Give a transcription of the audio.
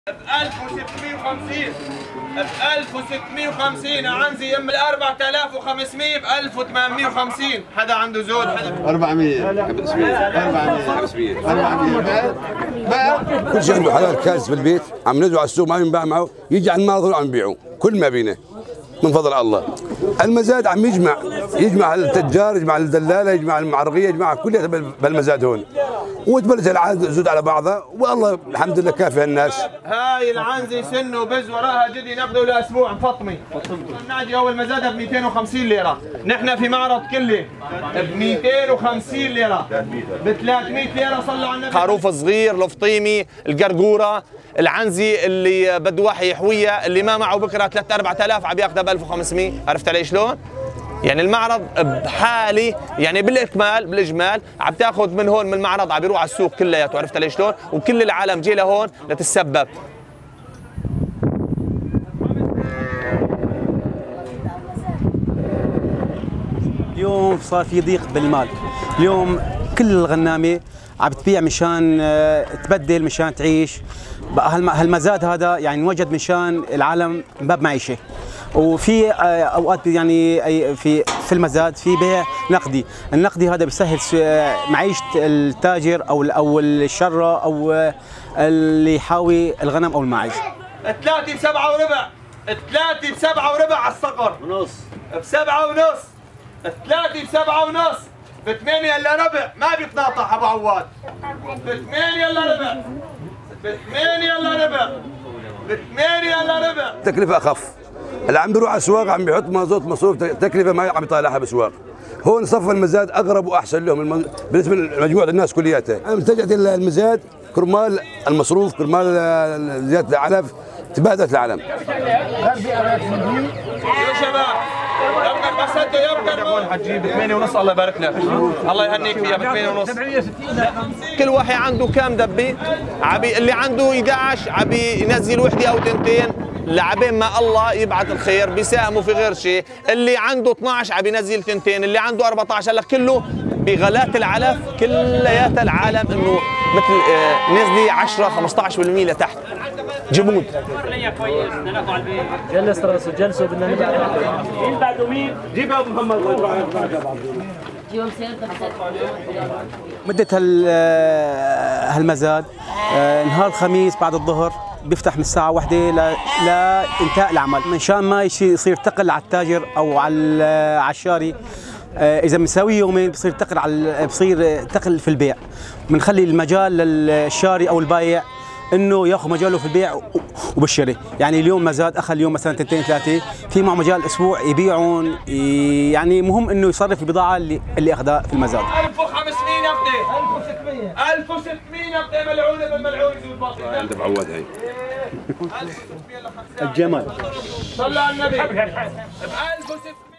ب 1650 ب 1650 عنزي يم ال 4500 ب 1850. حدا عنده زود؟ حدا 400 كل شيء عنده حلال كاز في البيت، عم ندعو على السوق ما ينباع معه، يجي على المناظر وعم يبيعوا كل ما بينه من فضل الله. المزاد عم يجمع التجار، يجمع الدلاله، يجمع المعرقيه، يجمع كلها بالمزاد هون، وتبلش العاد زود على بعضها، والله الحمد لله كافي الناس. هاي العنزي سن وبز وراها جدي ناخذه لاسبوع مفطمي. النادي اول مزادها ب 250 ليره، نحن في معرض كله ب 250 ليره، ب 300 ليره صلوا على النبي. خروف صغير، الفطيمي، القرقوره، العنزي اللي بده واحد يحويه، اللي ما معه بكره 3 4000 عم ياخذها ب 1500. عرفت علي شلون؟ يعني المعرض بحالي يعني بالاجمال عم تاخذ من هون من المعرض عم يروح على السوق كلياته. عرفت علي شلون؟ وكل العالم جاي لهون لتتسبب. اليوم صار في ضيق بالمال، اليوم كل الغنامه عم تبيع مشان تبدل، مشان تعيش. هالمزاد هذا يعني انوجد مشان العالم باب معيشه، وفي اوقات يعني في المزاد في بيع نقدي، النقدي هذا بيسهل معيشه التاجر او الشره او اللي يحاوي الغنم او الماعز. 3 ب 7 وربع، 3 ب 7 وربع على الصقر ونص، ب 7 ونص، 3 ب 7 ونص، ب 8 الا ربع، ما بيتناطح ابو عواد، ب 8 الا ربع، ب 8 الا ربع، ب 8 الا ربع. تكلفه اخف، اللي عم بيروح على الاسواق عم بيحط مازوت مصروف تكلفه ما عم يطالعها بالاسواق. هون صف المزاد اقرب واحسن لهم بالنسبه لمجموعه الناس كلياتها. انا اتجهت الى المزاد كرمال المصروف، كرمال زياده العلف، تبادلت العالم. يا شباب يبقى قصدته يبقى حتجيب 8 ونص. الله يبارك لك، الله يهنيك فيها ب 8 ونص. كل واحد عنده كام دبي، اللي عنده 11 عبي ينزل وحده او تنتين لعبين ما الله يبعث الخير، بيساهموا في غير شيء. اللي عنده 12 عم ينزل تنتين، اللي عنده 14. هلا كله بغلات العلف كلياتها العالم انه مثل نزلي 10 15% لتحت جمود. جلس راسه جلسوا بدنا نبعد. مين بعده مين؟ جيب ابو محمد. مدة هالمزاد نهار الخميس بعد الظهر بيفتح من الساعة 1 لانتهاء العمل، مشان ما يصير ثقل على التاجر او على الشاري. اذا بنساويه يومين بصير ثقل في البيع، بنخلي المجال للشاري او البايع انه ياخذ مجاله في البيع وبالشراء. يعني اليوم مزاد اخذ اليوم مثلا 2 3 في معه مجال اسبوع يبيعون، يعني مهم انه يصرف البضاعه اللي اخذها في المزاد. 1500 نقدة، 1600 نقدة ملعونة بالملعون يزود باطل. عند ابو عواد هي الجمل صلى على النبي ب 1600.